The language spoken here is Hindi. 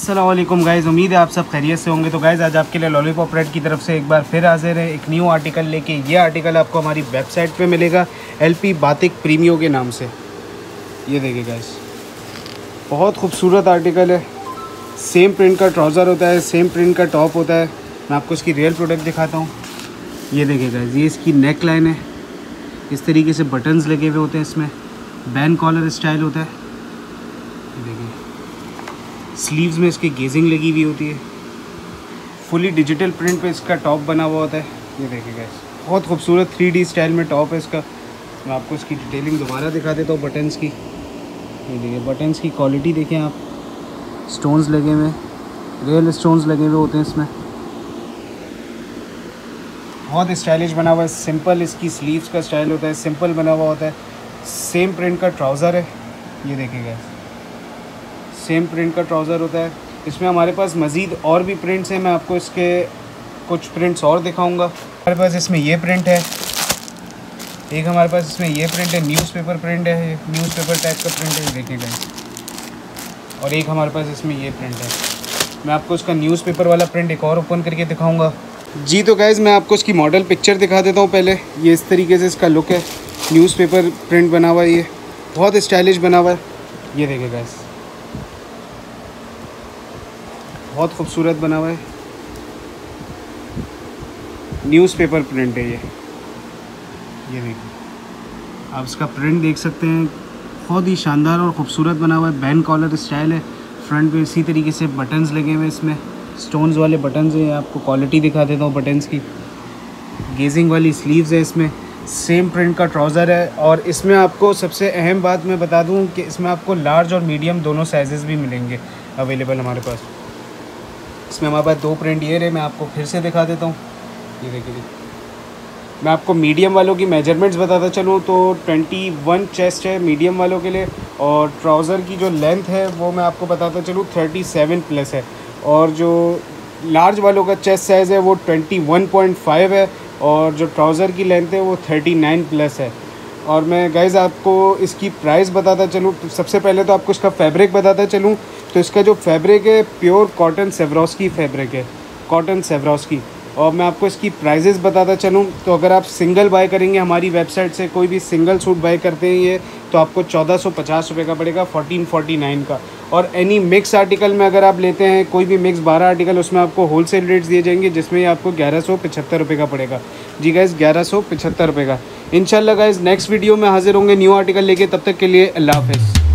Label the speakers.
Speaker 1: अस्सलाम वालेकुम गाइज़, उम्मीद है आप सब खैरियत से होंगे। तो गाइज़ आज आपके लिए लॉलीपॉप रेड की तरफ से एक बार फिर हाजिर है एक न्यू आर्टिकल लेके। ये आर्टिकल आपको हमारी वेबसाइट पे मिलेगा LP बातिक प्रीमियो के नाम से। ये देखिए गाइज़, बहुत खूबसूरत आर्टिकल है। सेम प्रिंट का ट्राउज़र होता है, सेम प्रिंट का टॉप होता है। मैं आपको इसकी रियल प्रोडक्ट दिखाता हूँ। ये देखिए गाइज़, ये इसकी नेक लाइन है। इस तरीके से बटन्स लगे हुए होते हैं, इसमें बैन कॉलर स्टाइल होता है। देखिए स्लीव्स में इसकी गेजिंग लगी हुई होती है। फुली डिजिटल प्रिंट पे इसका टॉप बना हुआ होता है। ये देखिए गाइस, बहुत खूबसूरत 3D स्टाइल में टॉप है इसका। मैं आपको इसकी डिटेलिंग दोबारा दिखा देता हूँ बटन्स की। ये देखिए बटन्स की क्वालिटी देखें आप, स्टोन्स लगे हुए, रियल स्टोन्स लगे हुए होते हैं इसमें। बहुत स्टाइलिश बना हुआ है। सिंपल इसकी स्लीव्स का स्टाइल होता है, सिंपल बना हुआ होता है। सेम प्रिंट का ट्राउज़र है। ये देखिए गाइस, सेम प्रिंट का ट्राउज़र होता है। इसमें हमारे पास मज़ीद और भी प्रिंट्स हैं। मैं आपको इसके कुछ प्रिंट्स और दिखाऊंगा। हमारे पास इसमें ये प्रिंट है, एक हमारे पास इसमें ये प्रिंट है, न्यूज़पेपर प्रिंट है, न्यूज़पेपर टाइप का प्रिंट है, देखिएगा। और एक हमारे पास इसमें ये प्रिंट है। मैं आपको इसका न्यूज़पेपर वाला प्रिंट एक और ओपन करके दिखाऊँगा जी। तो गाइज़ मैं आपको इसकी मॉडल पिक्चर दिखा देता हूँ पहले। ये इस तरीके से इसका लुक है, न्यूज़पेपर प्रिंट बना हुआ है। ये बहुत स्टाइलिश बना हुआ है। ये देखिए गाइज़, बहुत खूबसूरत बना हुआ है। न्यूज़पेपर प्रिंट है ये देखिए, आप इसका प्रिंट देख सकते हैं। बहुत ही शानदार और ख़ूबसूरत बना हुआ है। बैन कॉलर स्टाइल है। फ्रंट पे इसी तरीके से बटन्स लगे हुए हैं, इसमें स्टोन्स वाले बटन्स हैं। आपको क्वालिटी दिखा देता हूँ बटन्स की। गेजिंग वाली स्लीव्स है इसमें। सेम प्रिंट का ट्राउज़र है। और इसमें आपको सबसे अहम बात मैं बता दूँ कि इसमें आपको लार्ज और मीडियम दोनों साइज़ भी मिलेंगे अवेलेबल हमारे पास। इसमें हमारे पास दो प्रिंट ये रहे, मैं आपको फिर से दिखा देता हूँ। ये देखिए, मैं आपको मीडियम वालों की मेजरमेंट्स बताता चलूँ तो 21 चेस्ट है मीडियम वालों के लिए। और ट्राउज़र की जो लेंथ है वो मैं आपको बताता चलूँ 37 प्लस है। और जो लार्ज वालों का चेस्ट साइज़ है वो 21.5 है। और जो ट्राउज़र की लेंथ है वो 39 प्लस है। और मैं गाइज़ आपको इसकी प्राइस बताता चलूँ। सबसे पहले तो आपको इसका फैब्रिक बताता चलूँ तो इसका जो फैब्रिक है प्योर कॉटन सेवरोस्की फैब्रिक है, कॉटन सेवरोस्की। और मैं आपको इसकी प्राइजेस बताता चलूँ तो अगर आप सिंगल बाय करेंगे हमारी वेबसाइट से, कोई भी सिंगल सूट बाय करते हैं ये, तो आपको 1450 रुपये का पड़ेगा, 1449 का। और एनी मिक्स आर्टिकल में अगर आप लेते हैं कोई भी मिक्स 12 आर्टिकल, उसमें आपको होलसेल रेट्स दिए जाएंगे, जिसमें आपको 1175 रुपये का पड़ेगा जी गाइज़, 1175 रुपये का। इंशाल्लाह गाइज़ नेक्स्ट वीडियो में हाजिर होंगे न्यू आर्टिकल लेके। तब तक के लिए अल्लाह हाफ़िज़।